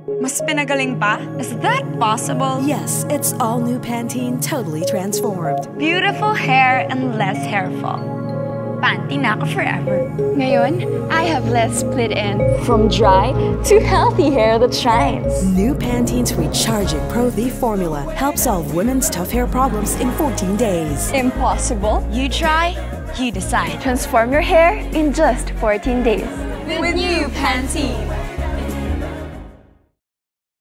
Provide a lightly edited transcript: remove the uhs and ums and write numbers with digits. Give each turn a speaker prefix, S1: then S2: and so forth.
S1: Mas pinagaling pa? Is that possible?
S2: Yes, it's all new Pantene, totally transformed.
S1: Beautiful hair and less hair fall. Panty na ako forever.
S3: Ngayon, I have less split end. From dry to healthy hair that shines.
S2: New Pantene's Recharging Pro V formula helps solve women's tough hair problems in 14 days.
S3: Impossible?
S1: You try, you decide.
S3: Transform your hair in just 14 days.
S1: With new Pantene.